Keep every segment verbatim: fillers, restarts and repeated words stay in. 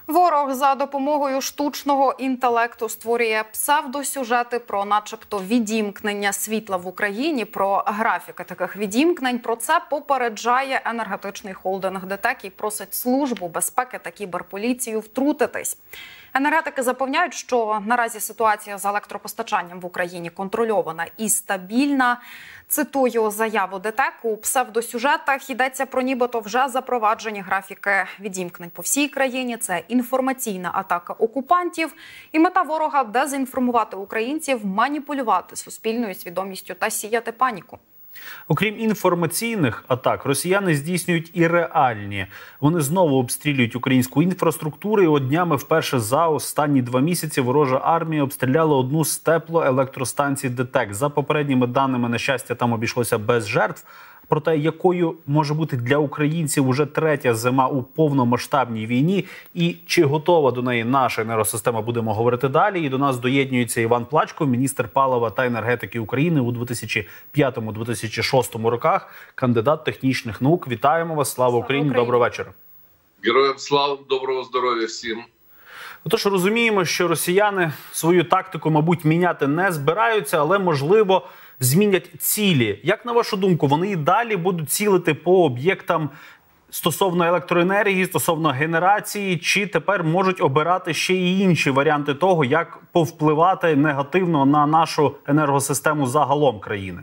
Ворог за допомогою штучного інтелекту створює псевдосюжети про начебто відімкнення світла в Україні, про графіки таких відімкнень. Про це попереджає енергетичний холдинг ДТЕК і просить Службу безпеки та кіберполіцію втрутитись. Енергетики запевняють, що наразі ситуація з електропостачанням в Україні контрольована і стабільна. Цитую заяву ДТЕК: у псевдосюжетах йдеться про нібито вже запроваджені графіки відімкнень по всій країні. Це інформаційна атака окупантів. І мета ворога – дезінформувати українців, маніпулювати суспільною свідомістю та сіяти паніку. Окрім інформаційних атак, росіяни здійснюють і реальні. Вони знову обстрілюють українську інфраструктуру. І от днями вперше за останні два місяці ворожа армія обстріляла одну з теплоелектростанцій ДТЕК. За попередніми даними, на щастя, там обійшлося без жертв. Проте, якою може бути для українців уже третя зима у повномасштабній війні і чи готова до неї наша енергосистема, будемо говорити далі. І до нас доєднюється Іван Плачко, міністр палива та енергетики України у дві тисячі п'ятому - дві тисячі шостому роках, кандидат технічних наук. Вітаємо вас, слава Україні, доброго вечора. Героям слава, доброго здоров'я всім. Отож, розуміємо, що росіяни свою тактику, мабуть, міняти не збираються, але, можливо, змінять цілі. Як, на вашу думку, вони і далі будуть цілити по об'єктам стосовно електроенергії, стосовно генерації, чи тепер можуть обирати ще й інші варіанти того, як повпливати негативно на нашу енергосистему загалом країни?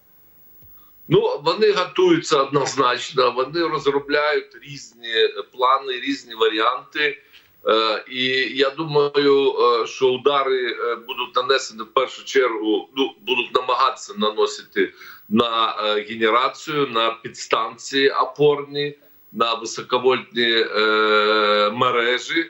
Ну, вони готуються однозначно, вони розробляють різні плани, різні варіанти. І я думаю, що удари будуть нанесені в першу чергу, ну, будуть намагатися наносити на генерацію, на підстанції опорні, на високовольтні е, мережі.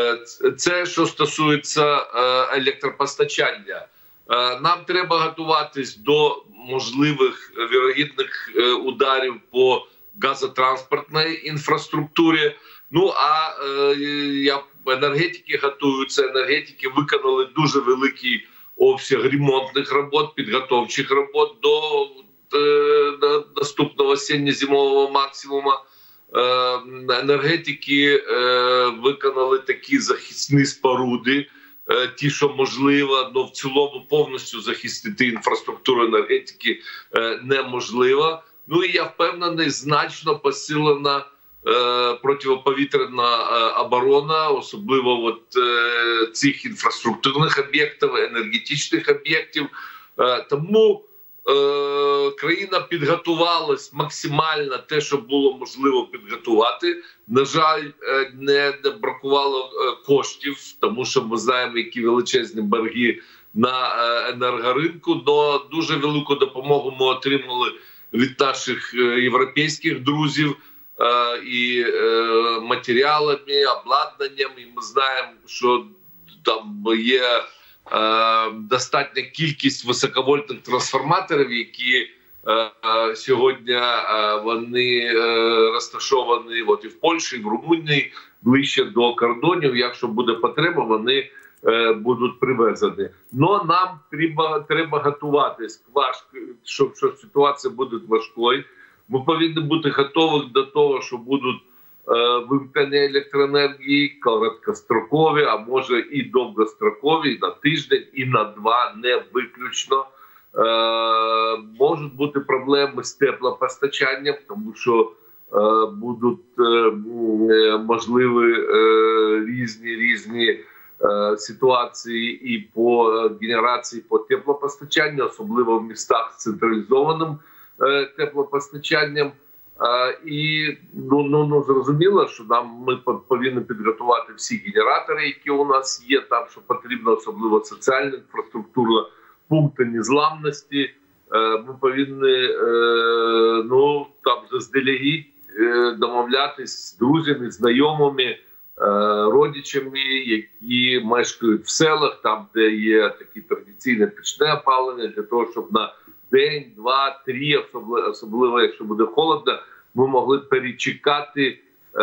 Це що стосується електропостачання. Нам треба готуватись до можливих вірогідних ударів по газотранспортній інфраструктурі. Ну, а е, я, енергетики готуються, енергетики виконали дуже великий обсяг ремонтних робот, підготовчих робот до, е, до наступного осінньо-зимового максимуму. Е, енергетики е, виконали такі захисні споруди, е, ті, що можливо, але в цілому повністю захистити інфраструктуру енергетики е, неможливо. Ну і я впевнений, значно посилена протиповітряна оборона, особливо от, е, цих інфраструктурних об'єктів, енергетичних об'єктів. Е, тому е, країна підготувалась максимально те, що було можливо підготувати. На жаль, е, не бракувало е, коштів, тому що ми знаємо, які величезні борги на е, енергоринку. Но дуже велику допомогу ми отримали від наших е, європейських друзів. І е, матеріалами, обладнанням, і ми знаємо, що там є е, достатня кількість високовольтних трансформаторів, які е, е, сьогодні е, вони е, розташовані от і в Польщі, і в Румунії, ближче до кордонів. Якщо буде потреба, вони е, будуть привезені. Но нам треба, треба готуватись, що, що ситуація буде важкою. Ми повинні бути готові до того, що будуть е, вимкнення електроенергії, короткострокові, а може і довгострокові, і на тиждень, і на два, не виключно. Е, можуть бути проблеми з теплопостачанням, тому що е, будуть е, можливі е, різні, різні е, ситуації і по генерації, по теплопостачанню, особливо в містах з централізованим теплопостачанням. І ну, ну, ну, зрозуміло, що нам ми повинні підготувати всі генератори, які у нас є, там, що потрібно, особливо соціальна інфраструктура, пункти незламності. Ми повинні ну, там, заздалегідь домовлятись з друзями, знайомими, родичами, які мешкають в селах, там, де є такі традиційне пічне опалення, для того, щоб на день, два, три, особливо, особливо якщо буде холодно, ми могли перечекати е,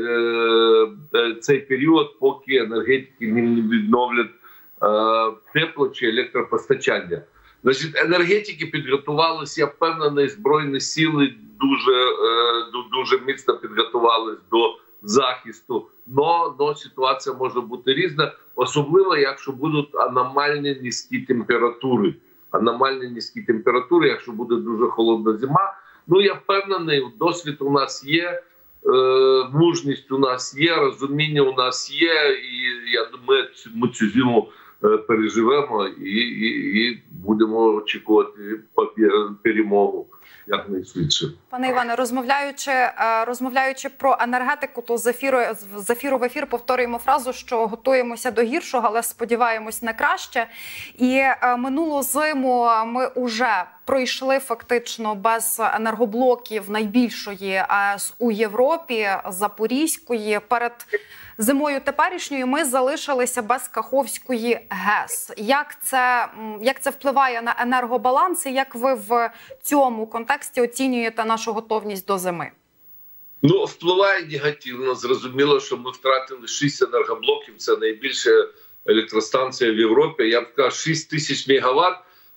е, цей період, поки енергетики не відновлять е, тепло чи електропостачання. Значить, енергетики підготувалися, я впевнений, Збройні сили дуже, е, дуже міцно підготувалися до захисту. Но, но ситуація може бути різна, особливо якщо будуть аномальні низькі температури. Аномальні низькі температури, якщо буде дуже холодна зима. Ну, я впевнений, досвід у нас є, е, мужність у нас є, розуміння у нас є, і я думаю, ми цю зиму е, переживемо і, і, і будемо очікувати перемогу якнайшвидше. Пане Іване, розмовляючи, розмовляючи про енергетику, то з ефіру, з ефіру в ефір повторюємо фразу, що готуємося до гіршого, але сподіваємось на краще. І минулу зиму ми вже пройшли фактично без енергоблоків найбільшої АЕС у Європі, Запорізької. Перед зимою теперішньою ми залишилися без Каховської ГЕС. Як це, як це впливає на енергобаланс і як ви в цьому контексті оцінюєте нашу готовність до зими? Ну, впливає негативно. Зрозуміло, що ми втратили шість енергоблоків. Це найбільша електростанція в Європі. Я б сказав, шість тисяч мегаватт.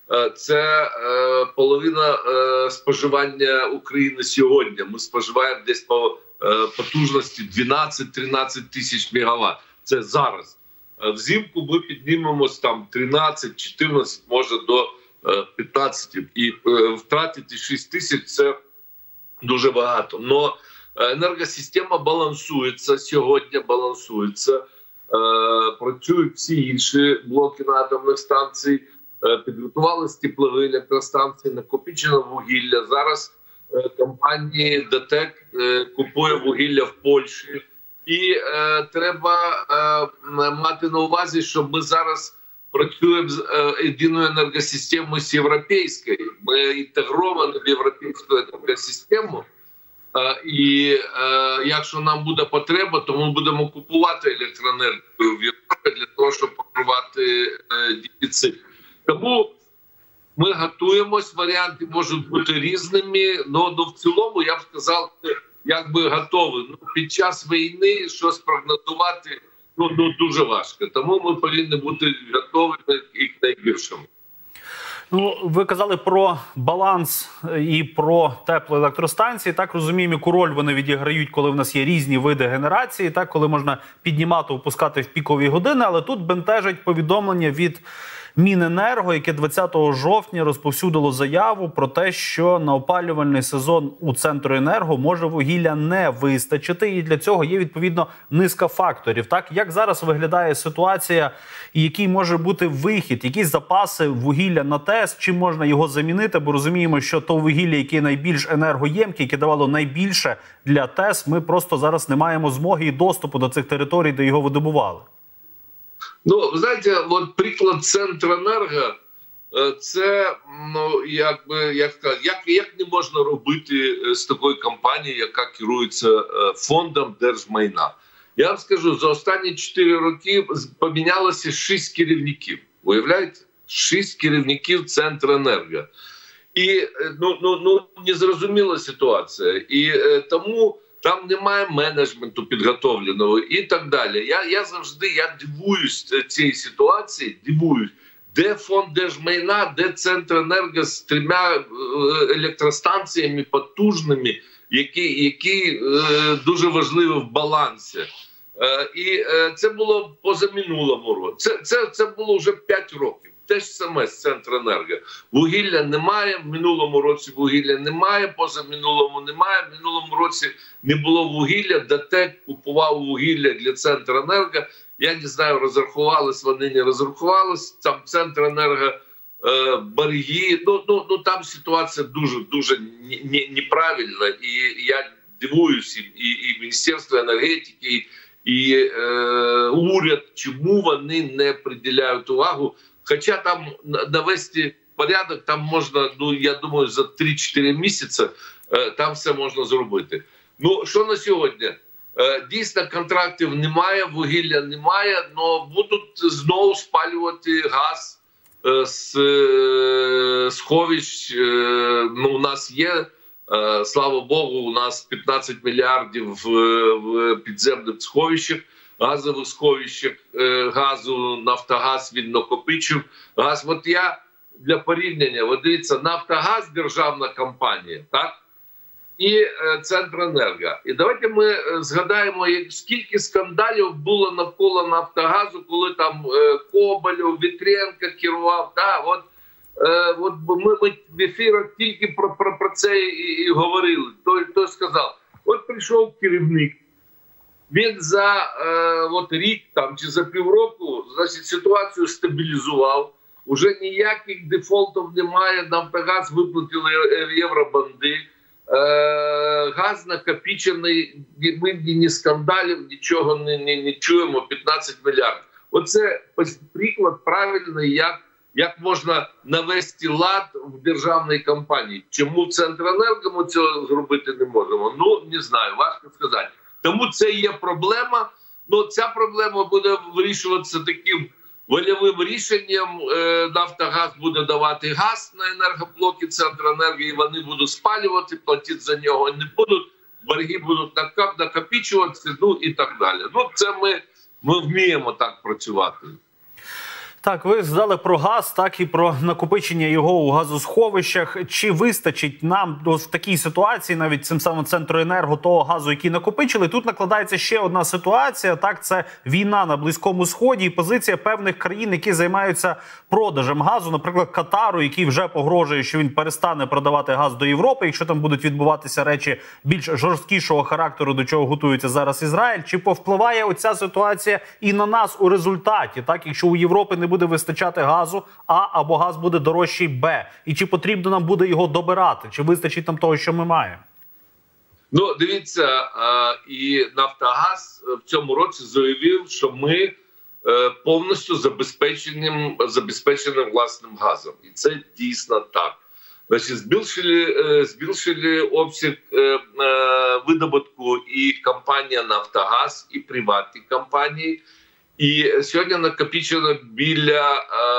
Це е, половина е, споживання України сьогодні. Ми споживаємо десь по е, потужності дванадцять-тринадцять тисяч мегаватт. Це зараз. Взимку ми піднімемось там тринадцять-чотирнадцять, може до е, п'ятнадцяти. І е, втратити шість тисяч – це дуже багато. Но енергосистема балансується, сьогодні балансується. Е, працюють всі інші блоки на атомних станціях. Підготувалися теплові електростанції, накопичено вугілля. Зараз е, компанія ДТЕК е, купує вугілля в Польщі. І е, треба е, мати на увазі, що ми зараз працюємо з е, єдиною енергосистемою з європейською. Ми інтегровані в європейську енергосистему. Е, і е, якщо нам буде потреба, то ми будемо купувати електроенергію в Європі для того, щоб покривати е, дефіцит. Тому ми готуємось, варіанти можуть бути різними, але в цілому, я б сказав, якби готові. Ну, під час війни щось прогнозувати ну, ну, дуже важко. Тому ми повинні бути готовими і к найгіршому. Ну, ви казали про баланс і про теплоелектростанції. Так розуміємо, яку роль вони відіграють, коли в нас є різні види генерації, так, коли можна піднімати, опускати в пікові години. Але тут бентежить повідомлення від Міненерго, яке двадцятого жовтня розповсюдило заяву про те, що на опалювальний сезон у Центренерго може вугілля не вистачити. І для цього є, відповідно, низка факторів. Так, як зараз виглядає ситуація і який може бути вихід? Які запаси вугілля на ТЕС? Чим можна його замінити? Бо розуміємо, що то вугілля, яке найбільш енергоємке, яке давало найбільше для ТЕС, ми просто зараз не маємо змоги і доступу до цих територій, де його видобували. Ну, ви знаєте, от приклад Центренерго, це, ну, якби, як сказати, як, як не можна робити з такої компанії, яка керується фондом держмайна. Я вам скажу, за останні чотири роки помінялося шість керівників. Уявляєте? Шість керівників Центренерго. І, ну, ну, ну, незрозуміла ситуація. І е, тому там немає менеджменту підготовленого і так далі. Я, я завжди я дивуюсь цієї ситуації, дивуюсь, де фонд держмайна, де Центренерго з трьома електростанціями потужними, які, які е, дуже важливі в балансі. Е, і е, це було позаминулому році. Це, це, це було вже п'ять років. Те ж саме з Центренерго. Вугілля немає, в минулому році вугілля немає, позаминулому немає. В минулому році не було вугілля, ДТЕК купував вугілля для Центренерго. Я не знаю, розрахувались, вони не розрахувались. Там Центренерго, е, борги, ну, ну, ну там ситуація дуже, дуже неправильна. І я дивуюсь, і, і Міністерство енергетики, і, і е, уряд, чому вони не приділяють увагу. Хоча там навести порядок, там можна, ну, я думаю, за три-чотири місяці е, там все можна зробити. Ну, що на сьогодні? Е, дійсно, контрактів немає, вугілля немає, але будуть знову спалювати газ е, з е, сховищ. Е, ну, у нас є, е, слава Богу, у нас п'ятнадцять мільярдів в, в підземних сховищах. Газових сховищах газу, Нафтогаз він накопичив газ. От я для порівняння, от дивіться, Нафтогаз – державна компанія, так? і е, Центренерго. І давайте ми е, згадаємо, як, скільки скандалів було навколо Нафтогазу, коли там е, Коболєв, Вітренко керував. Та, от, е, от ми, ми в ефірах тільки про, про, про це і, і говорили. Той, той сказав, от прийшов керівник, він за е, от рік там, чи за півроку, значить, ситуацію стабілізував, уже ніяких дефолтів немає, Нафтогаз виплатили євробанди, е, газ накопичений, ми ні скандалів, нічого не, не, не чуємо, п'ятнадцять мільярдів. Оце приклад правильний, як, як можна навести лад в державній компанії. Чому в Центренерго ми цього зробити не можемо? Ну, не знаю, важко сказати. Тому це є проблема. Ну, ця проблема буде вирішуватися таким вольовим рішенням. Нафтогаз буде давати газ на енергоблоки Центренерго, і вони будуть спалювати, платити за нього не будуть, борги будуть накопичуватися, ну і так далі. Ну, це ми, ми вміємо так працювати. Так, ви згадали про газ, так і про накопичення його у газосховищах. Чи вистачить нам в такій ситуації, навіть цим самим Центренерго, того газу, який накопичили? Тут накладається ще одна ситуація, так, це війна на Близькому Сході і позиція певних країн, які займаються продажем газу, наприклад, Катару, який вже погрожує, що він перестане продавати газ до Європи, якщо там будуть відбуватися речі більш жорсткішого характеру, до чого готується зараз Ізраїль. Чи повпливає оця ситуація і на нас у результаті, так, якщо у Європи не буде вистачати газу, А, або газ буде дорожчий, Б. І чи потрібно нам буде його добирати? Чи вистачить нам того, що ми маємо? Ну, дивіться, і Нафтогаз в цьому році заявив, що ми повністю забезпеченим, забезпеченим власним газом. І це дійсно так. Значить, збільшили, збільшили обсяг видобутку і компанія Нафтогаз, і приватні компанії. І сьогодні накопичено біля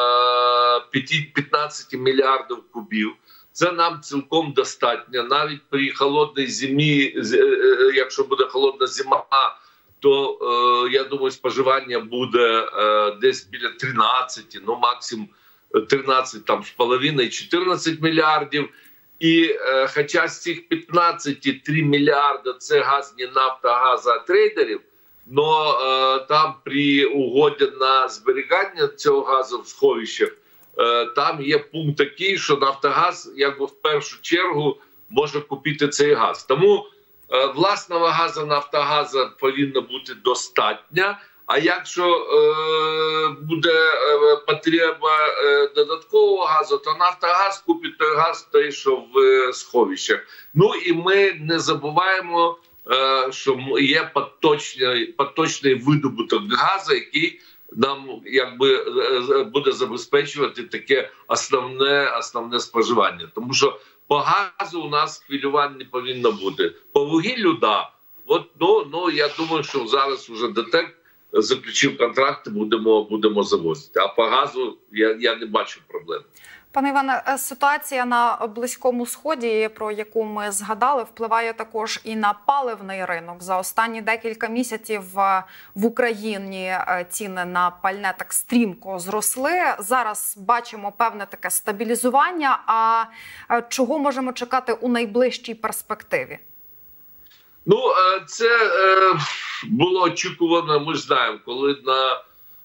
е, п'ятнадцять мільярдів кубів. Це нам цілком достатньо. Навіть при холодній зимі, е, якщо буде холодна зима, то е, я думаю, споживання буде е, десь біля тринадцять, ну максимум тринадцять там з половиною, чотирнадцять мільярдів. І е, хоча з цих п'ятнадцяти три мільярди це газ не Нафтогаза, а трейдерів, но е, там при угоді на зберігання цього газу в сховищах, е, там є пункт такий, що Нафтогаз якби в першу чергу може купити цей газ. Тому е, власного газу Нафтогаза повинно бути достатньо, а якщо е, буде е, потреба е, додаткового газу, то Нафтогаз купить той газ, той, що в е, сховищах. Ну і ми не забуваємо, що є поточний, поточний видобуток газу, який нам якби буде забезпечувати таке основне, основне споживання. Тому що по газу у нас хвилювань не повинно бути. По вугіллю, да. От, ну, ну, я думаю, що зараз вже ДТЕК заключив контракт, будемо, будемо завозити. А по газу я, я не бачу проблем. Пане Іване, ситуація на Близькому Сході, про яку ми згадали, впливає також і на паливний ринок. За останні декілька місяців в Україні ціни на пальне так стрімко зросли. Зараз бачимо певне таке стабілізування. А чого можемо чекати у найближчій перспективі? Ну, це було очікувано, ми ж знаємо, коли на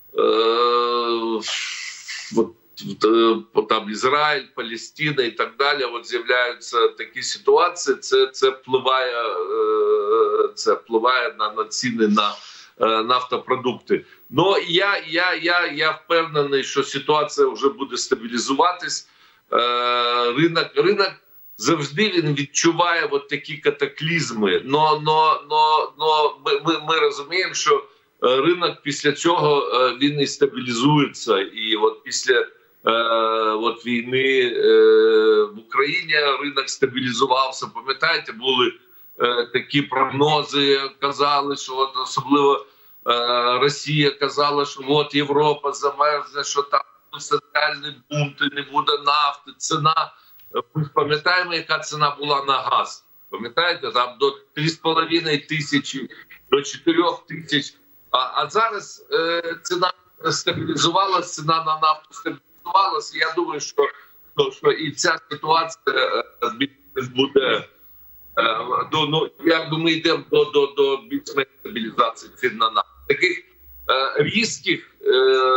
е, там Ізраїль, Палестина і так далі, от з'являються такі ситуації, це, це впливає, це впливає на, на ціни на нафтопродукти. Ну, я, я, я, я впевнений, що ситуація вже буде стабілізуватись. Ринок, ринок завжди він відчуває от такі катаклізми, но, но, но, но ми, ми, ми розуміємо, що ринок після цього він і стабілізується, і от після Е, от війни е, в Україні ринок стабілізувався. Пам'ятаєте, були е, такі прогнози, казали, що от особливо е, Росія казала, що от Європа замерзне, що там соціальні бунти, не буде нафти, ціна. Ми пам'ятаємо, яка ціна була на газ. Пам'ятаєте, там до три з половиною тисячі, до чотирьох тисяч. А, а зараз е, ціна стабілізувалася, ціна на нафту стабілізувалася. Я думаю, що, що і ця ситуація буде До, ну, якби ми йдемо до, до, до більш-менш стабілізації цін на нафту. Таких е, різких е,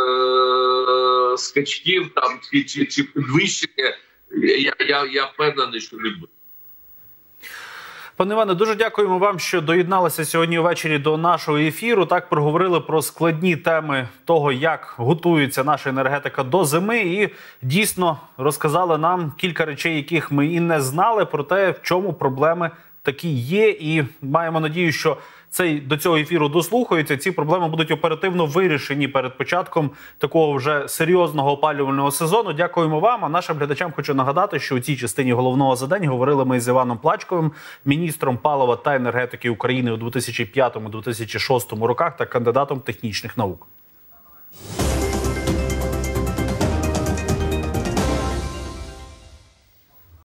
скачків там, чи, чи, чи підвищення, я, я, я впевнений, що не буде. Пане Іване, дуже дякуємо вам, що доєдналися сьогодні ввечері до нашого ефіру. Так, проговорили про складні теми того, як готується наша енергетика до зими. І дійсно розказали нам кілька речей, яких ми і не знали, про те, в чому проблеми такі є. І маємо надію, що цей, до цього ефіру дослухаються. Ці проблеми будуть оперативно вирішені перед початком такого вже серйозного опалювального сезону. Дякуємо вам. А нашим глядачам хочу нагадати, що у цій частині головного за день говорили ми з Іваном Плачковим, міністром палива та енергетики України у дві тисячі п'ятому - дві тисячі шостому роках та кандидатом технічних наук.